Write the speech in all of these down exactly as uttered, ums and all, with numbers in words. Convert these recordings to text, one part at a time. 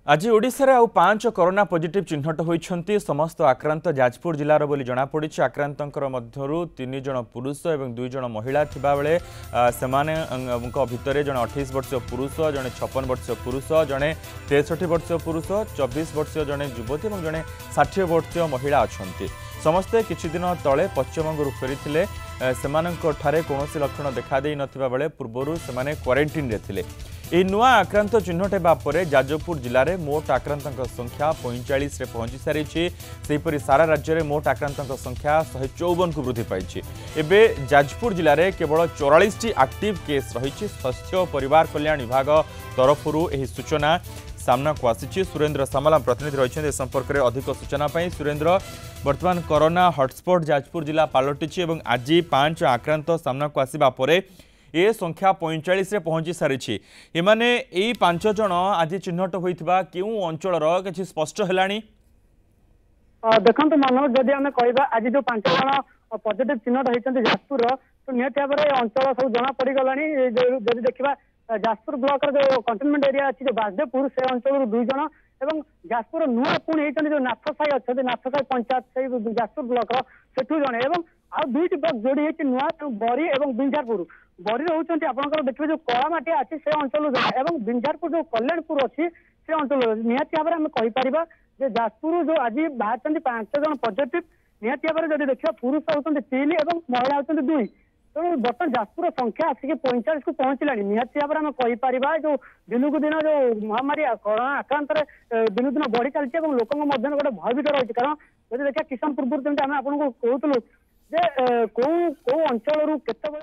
आज ओडिशा आउ पांच कोरोना पॉजिटिव चिन्हट होती समस्त आक्रांत जाजपुर जिलार बोली जनापड़ी। आक्रांतर मध्यरु तीन जन पुरुष और दुई जन महिला थिबा बेले सेमाने भितर जन अठाईस वर्षीय पुरुष जड़े छप्पन वर्षीय पुरुष जड़े तेसठी वर्षीय पुरुष चौबीस वर्षीय जड़े युवती और जड़े षाठी वर्षीय महिला अच्छा। समस्ते किछि दिन तले पश्चिमबंग फेरी सेमानंठारे कौनसी लक्षण देखा दे नथिबा बेले पूर्वरु सेमाने क्वारंटाइन रे थिले। यह नुआ आक्रांत चिन्हट होगा पर जाजपुर जिले में मोट आक्रांत संख्या पैंतालीस पहुंची सारी। सेहीपरि सारा राज्य में मोट आक्रांत संख्या शहे चौवन को वृद्धि पाई। एवं जाजपुर जिले में केवल चौरालीस एक्टिव केस रही। स्वास्थ्य और परिवार कल्याण विभाग तरफ यह सूचना सामना को आसी। सुरेंद्र सामला प्रतिनिधि रही संपर्क में अधिक सूचना पाई। सुरेंद्र, वर्तमान कोरोना हॉटस्पॉट जाजपुर जिला पलटि और आज पांच आक्रांत सामना को आसवा पर ए संख्या पैंतालीस पहुंची सारी। एमाने यही पांच जन आज चिन्हट होता क्यों अंचल कि स्पष्ट है? देखो मनोज, जदि आम कह आज जो पांच जन पॉजिटिव चिन्हट होती जाजपुर तो निहत भाव में अंचल सब जना पड़गला। जदि देखा जाजपुर ब्लॉक जो कंटेनमेंट एरिया अच्छी जो बासदेवपुर से अंचल दुई जन और जाजपुर नुआ पुणी होती जो नाथसाई अच्छा नाथसाई पंचायत से जाजपुर ब्लॉक सेठू जड़े और आ दुईट ब्लॉक जोड़ी होती नुआ बरी और बिंझारपुर। बरी रोचे आपंकर देखिए जो कलामाटी अच्छी से अंचल जड़े और बिंझारपुर जो कल्याणपुर अच्छी से अंचल निहत भाव में आम कहीपर जाजपुर जो आज बाहर पांच जन पॉजिटिव निहत भाव में जब देखा पुरुष होती तीन और महिला होती दुई। तेणु बर्तमान जाजपुर संख्या आसिक पैंतालीस को पहुंचला। निहत भाव में आम कहीपर जो दिन को दिन जो महामारी कोरोना आक्रांत दिन दिन बढ़ी चलती है लोक गोटे भयभीत रही। कारण जब देखा किसान पूर्व जमी आम आपको कहूँ जे कौ कौ अंचल केत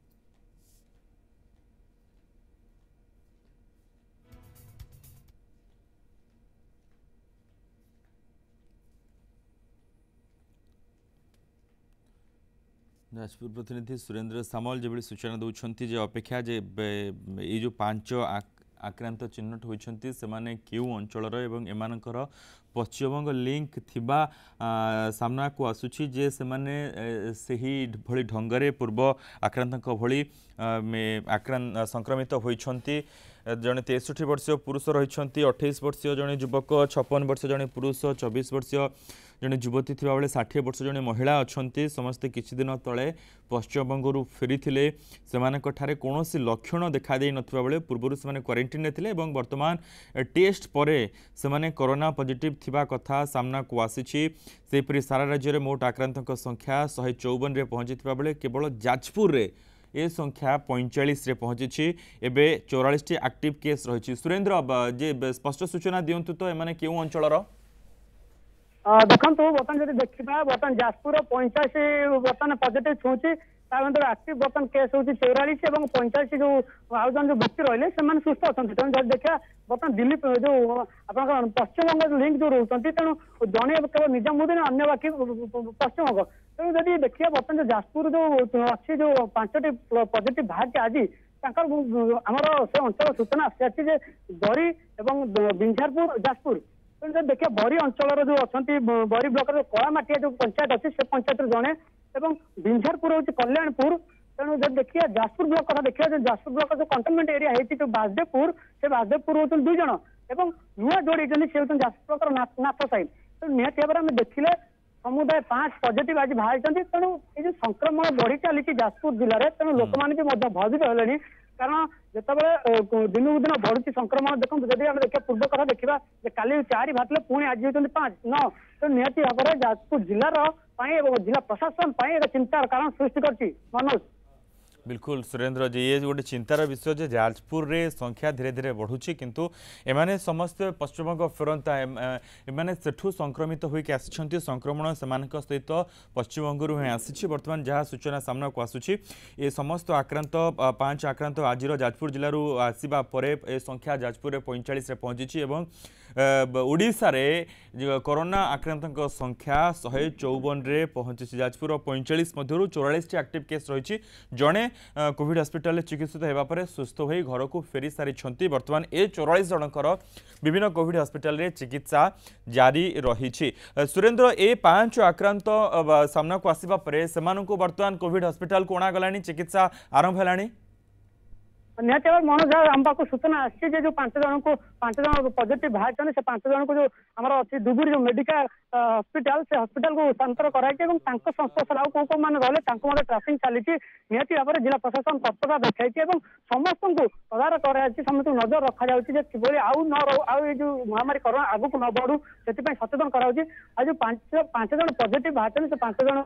जाजपुर प्रतिनिधि सुरेंद्र सामल जो सूचना दौरान जे अपेक्षा जे ये जो पांच आक्रांत चिन्हट होती से क्यों अंचल एवं एमानकर पश्चिमबंग लिंक थिबा सामना को आसुची जे सेमाने सही भली ढंगरे पूर्व आक्रांत भली आक्रांत संक्रमित होइछंती। जड़े तेसठी वर्षीय पुरुष रही, अठाईस वर्षीय जड़े युवक, छप्पन वर्ष जड़े पुरुष, चौबीस वर्षीय जड़े युवती थिबा बेले षाठी वर्ष जड़े महिला अच्छा। समस्ते किछि दिन तले पश्चिमबंग फेरी थिले। सेमानकठारे कौनसी लक्षण देखा दे नथिबा बेले पूर्वरु सेमाने क्वारंटाइन रे थिले एवं वर्तमान टेस्ट परे सेमाने कोरोना पॉजिटिव थिबा कथा सामना को आसीछि। सेहीपरि सारा राज्य में मोट आक्रांतक संख्या शहे चौवन रे पहुंची थिबा बेले केवल जाजपुर रे ए संख्या पैंतालीस पहुंची। एवं चौरालीस एक्टिव केस रही। सुरेंद्र जे स्पष्ट सूचना दिंतु तो एमाने क्यों अंचल देखो बर्तमान जब देखा बर्तमान जाजपुर पैंचाश बर्तमान पॉजिटिव छूची एक्टिव बर्तमान केस होती चौरालीस और पैंचाश जो आउ जन जो व्यक्ति रही से सुस्थ अच्छा। तेणु जब देखा बर्तमान दिल्ली जो आप पश्चिमबंग लिंक जो रोचे तेणु जड़े केवल निजामुद्दीन अन्य बाकी पश्चिमबंग। तेणु जब देखिए बर्तमान जो जाजपुर जो अच्छी जो पांचटी पॉजिटिव बाहर आज आमर से अंचल सूचना आसी बरी और बिंझारपुर जाजपुर। तेणु जब देखिए बरी अंचल जो अच्छा बरी ब्लॉक जो कलामाटिया जो पंचायत अच्छी से पंचायत जड़े और बिंझारपुर हूँ कल्याणपुर। तेणु जब देखिए जाजपुर ब्लॉक कथा देखिए जाजपुर ब्लॉक जो कंटेनमेंट एरिया होती जो बासदेवपुर से बासदेवपुर होती दुई जन और नुआ जोड़ी से होती जाजपुर ब्लॉक नाथसाई। तेणु निहत भाव में देखिले समुदाय पांच पॉजिटिव आज बाहर। तेणु ये संक्रमण बढ़ी चली जाजपुर जिले में तेणु लोक मैंने भयभीत होले। कारण जिते दिन को दिन बढ़ुची संक्रमण देखो जब आम देखा पूर्व कथा देखा काली चारि बाहर पुणी आज होती पांच नौ। तो निहत भाव में जाजपुर जिलार जिला प्रशासन एक चिंतार कारण सृष्टि करछि मनोज। बिल्कुल सुरेंद्र जी, ये गोटे चिंतार विषय जे जाजपुर रे संख्या धीरे धीरे बढ़ुची किंतु एमाने समस्त पश्चिमबंग फेरंता एमाने सेठू संक्रमित होइके आसिछंती। संक्रमण सेमानक सहित पश्चिमबंग ही आसी। वर्तमान जहाँ सूचना सामना को आसुची ये समस्त आक्रांत पांच आक्रांत आज जाजपुर जिलूर आसवा पर संख्या जाजपुर में पैंतालीस पहुंची और ओडिशा रे कोरोना आक्रांत संख्या शहे चौवन रे पहुंची। जाजपुर पैंतालीस मध्य चौरालीस एक्टिव केस रही। जड़े कोविड हॉस्पिटल चिकित्सित होगा पर सुस्थ हो घर को फेरी सारी। वर्तमान ए चौरालीस जनकर विभिन्न कोविड हॉस्पिटल रे चिकित्सा जारी रही। सुरेंद्र, ए पांच आक्रांत सामना को आसवा पर वर्तमान कोविड हॉस्पिटल को अणागला चिकित्सा आरंभ है? निहत भाव मनोज आम पाक सूचना आसी जो पांच जन को पांच जन पॉजिटिव बाहर से पांच जन को जो आम अच्छी डुगुरी जो मेडिकल हॉस्पिटल से हॉस्पिटल को हस्तांतर कराई संस्पर्श आउ कौ कौ मैंने रही ट्राफिंग चली निहत भाव में जिला प्रशासन तत्परता देखा समस्त को तदारख कराई समस्त नजर रखा जाए कि आउ न आउ ये जो महामारी कोरोना आगक न बढ़ू से सचेतन कराई आज जो पांच पांच जन पॉजिटिव बाहर से पांच जन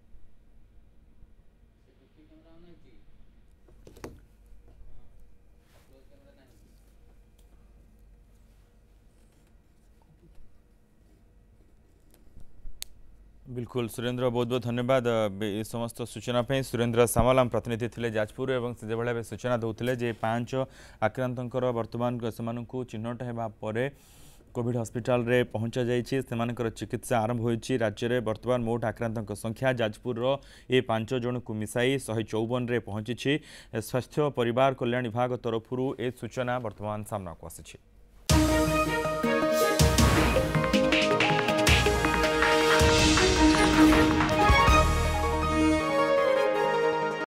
बिल्कुल सुरेंद्र बहुत बहुत धन्यवाद ये समस्त सूचना पे। सुरेंद्र सामल आम प्रतिनिधि थे जाजपुर और से भाई सूचना दूसरे जे पांच आक्रांतर वर्तमान से चिन्हट होगा कोविड हॉस्पिटल रे पहुंचा जाइए से चिकित्सा आरंभ होती राज्य में वर्तमान मोट आक्रांत संख्या जाजपुर ये पांच जन को मिसाई शहे चौवन रे पहुंची। स्वास्थ्य परिवार कल्याण विभाग तरफ ए सूचना वर्तमान सामना को आसी।